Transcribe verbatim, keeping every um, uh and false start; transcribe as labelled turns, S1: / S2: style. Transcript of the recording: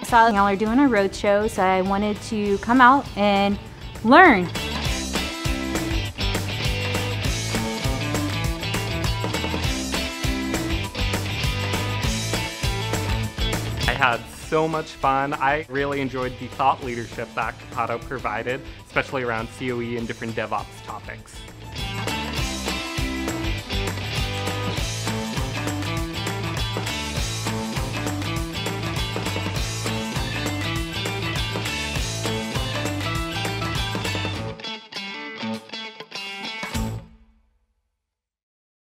S1: saw y'all are doing a roadshow, so I wanted to come out and learn.
S2: I had so much fun. I really enjoyed the thought leadership that Copado provided, especially around C O E and different DevOps topics.